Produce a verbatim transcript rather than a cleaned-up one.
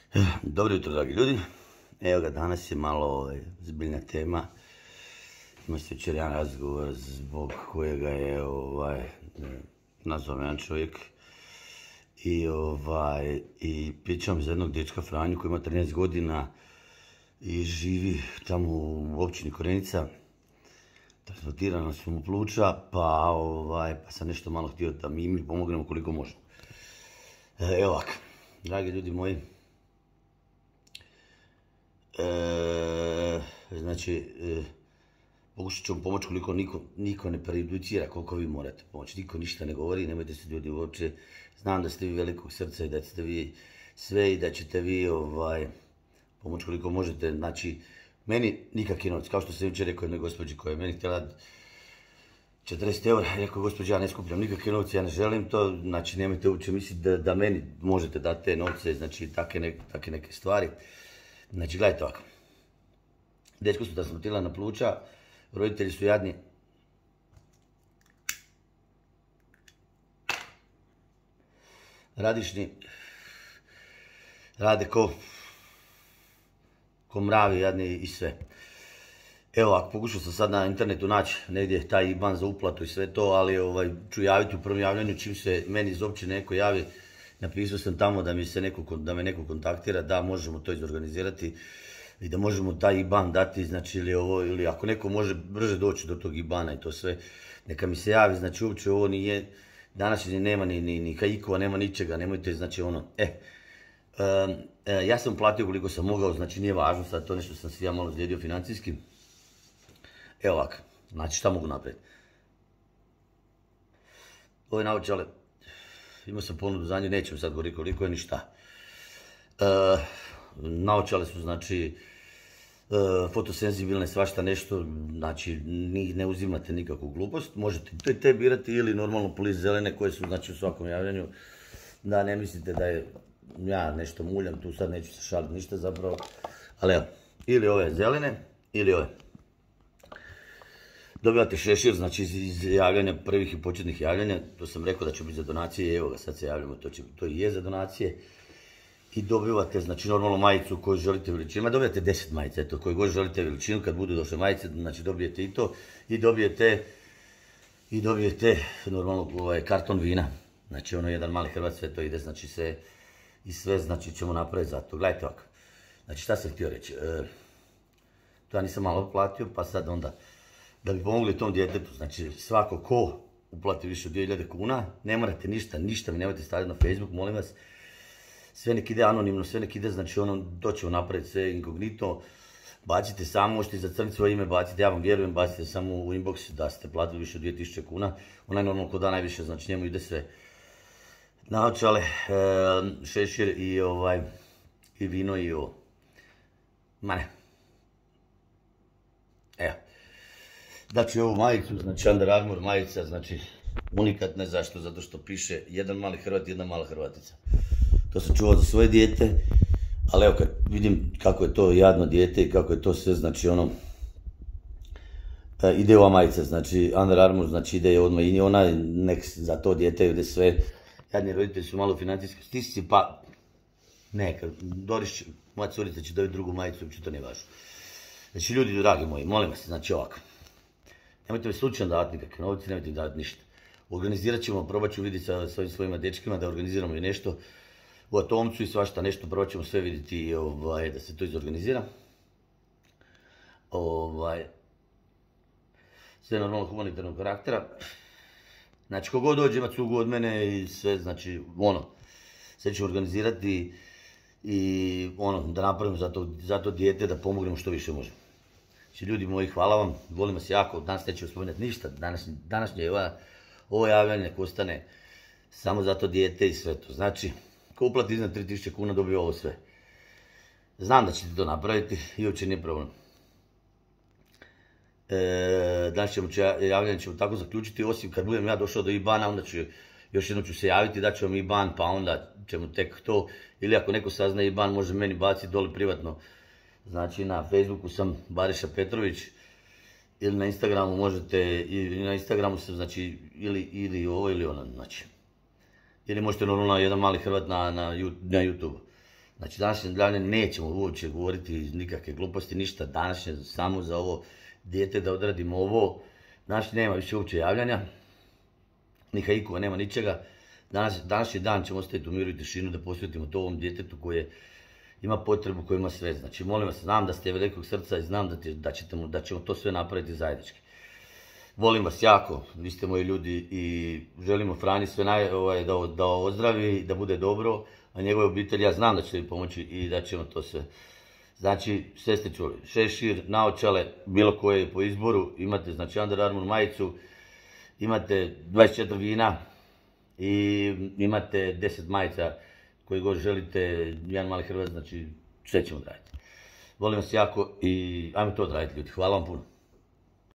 Dobro jutro, dragi ljudi. Evo ga, danas je malo ovaj, zbiljna tema. Ima se jučer jedan razgovor zbog kojega je ovaj, nazvao jedan čovjek i, ovaj, i pričam za jednog dečka Franju koji ima trinaest godina i živi tamo u općini Korenica. Transplantirana su mu pluća, pa, ovaj, pa sam nešto malo htio da mi mi pomognemo koliko možemo. Evo ovako, dragi ljudi moji. E, znači, e, pokušat ću vam pomoći koliko niko, niko ne prejudicira koliko vi morate pomoći. Niko ništa ne govori, nemojte se ljudi uopće. Znam da ste vi velikog srca i da ćete vi sve i da ćete vi ovaj, pomoći koliko možete. Znači, meni nikakvi novac, kao što sam jučer rekao jednoj gospođi koja je meni htjela četrdeset eura, rekao gospođi ja ne skupljam nikakve novce, ja ne želim to, znači nemojte uopće misliti da, da meni možete dati te novce, znači take, ne, take neke stvari. Znači, gledajte ovako. Dečko su transplantirala na pluća, roditelji su jadni. Radišni. Rade ko, ko mravi jadni i sve. Evo ovako, pokušao sam sad na internetu naći negdje taj I B A N za uplatu i sve to, ali ovaj, ću javiti u prvom javljanju čim se meni iz općine neko javi. Napisao sam tamo da, mi se neko, da me neko kontaktira, da možemo to izorganizirati i da možemo taj I B A N dati, znači ili ovo, ili ako neko može brže doći do tog I B A N-a i to sve, neka mi se javi, znači uopće ovo nije, danas nema ni, ni, ni kajikova, nema ničega, nemojte, znači ono, e, um, e, ja sam platio koliko sam mogao, znači nije važno sad to nešto sam si ja malo zlijedio financijski. Evo ovako, znači šta mogu napraviti? Ove naočale, imao sam ponudu za nju, nećem sad govoriti koliko je ni šta. E, naočale su, znači, e, fotosenzibilne, svašta nešto, znači, njih ne uzimate nikakvu glupost, možete te, te birati ili normalno polis zelene koje su, znači, u svakom javljanju, da ne mislite da je ja nešto muljam, tu sad neću se šaliti ništa zapravo, ali evo, ili ove zelene, ili ove. Dobivate šešir, znači iz javljanja, prvih i početnih javljanja, to sam rekao da će biti za donacije, evo ga sad se javljamo, to, će, to i je za donacije. I dobivate, znači normalno majicu koju želite veličinu, ma dobijate deset majica, eto, koju god želite veličinu, kad budu došle majice, znači dobijete i to, i dobijete, i dobijete normalno ovaj, karton vina, znači ono jedan mali Hrvat, sve to ide, znači sve, i sve, znači ćemo napraviti za to. Gledajte ovako, znači šta sam htio reći, e, to ja nisam malo platio, pa sad onda, da bi pomogli tom djetetu, znači svako ko uplati više od dvije hiljade kuna, ne morate ništa, ništa mi nemojte staviti na Facebook, molim vas. Sve nek ide anonimno, sve nek ide, znači ono, to ćemo napraviti sve inkognito. Bacite samo, možete zacrniti svoje ime, bacite, ja vam vjerujem, bacite samo u inbox da ste platili više od dvije tisuće kuna. Onaj normalno ko da najviše, znači njemu ide sve. Naočale, šešir i ovaj, i vino i ovo. Ma ne. Evo. Daću ovu majicu, znači Under Armour majica, znači unikatna, zašto? Zato što piše jedan mali Hrvat i jedna mala Hrvatica. To sam čuvao za svoje dijete, ali evo kad vidim kako je to jadno dijete i kako je to sve, znači ono, ide ova majica, znači Under Armour, znači ide odmah i ona, nek za to dijete ide sve, jadni roditelji su malo financijski stisci, pa neka, Dorić, moja curica će dobiti drugu majicu, uopće to nije važno. Znači ljudi, dragi moji, molim vas, znači ovako. Nemojte mi slučajno davati nikakve novce, nemojte mi davati ništa. Organizirat ćemo, probat ću vidjeti sa svojim svojima dečkima da organiziramo i nešto u Atomcu i svašta nešto, probat ćemo sve vidjeti ovaj, da se to izorganizira. Ovaj, sve normalno humanitarnog karaktera. Znači, kogod dođe ima cugu od mene i sve, znači, ono, sve ću organizirati i ono, da napravimo za to, za to dijete, da pomognemo što više možemo. Znači, ljudi moji, hvala vam, volim vas jako, danas neću spominjati ništa, danas, današnje ova, ovo javljanje nek ostane samo za to dijete i sve to. Znači, ko uplati iznad tri tisuće kuna dobije ovo sve. Znam da ćete to napraviti i uopće nije problem. E, danas ćemo javljanje ćemo tako zaključiti, osim kad budem ja došao do I B A N-a, onda ću, još jednom ću se javiti, da ću vam I B A N, pa onda ćemo tek to, ili ako neko sazna I B A N, može meni baciti dole privatno. Znači na Facebooku sam Bariša Petrović ili na Instagramu možete, ili na Instagramu sam, znači, ili, ili ovo ili ono, znači. Ili možete normalno jedan mali Hrvat na, na, na YouTube. Znači današnje javljanje nećemo uopće govoriti nikakve gluposti, ništa današnje, samo za ovo dijete da odradimo ovo. Znači nema više uopće javljanja, ni hajkova, nema ničega. Danas, današnji dan ćemo ostaviti u miru i tišinu da posvetimo to ovom djetetu koje ima potrebu, koje ima sve. Znači molim vas, znam da ste velikog srca i znam da, te, da, ćete, da ćemo to sve napraviti zajednički. Volim vas jako, vi ste moji ljudi i želimo Franji sve naj, ovaj, da, da ozdravi, da bude dobro, a njegove obitelji, ja znam da ćete mi pomoći i da ćemo to sve. Znači, sve ste čuli, šešir, naočale, bilo koje po izboru, imate znači Under Armour majicu, imate dvadeset četiri vina i imate deset majica koje god želite, jedan mali Hrvat, znači sve ćemo odraditi. Volim vas jako i ajmo to odraditi ljudi, hvala vam puno.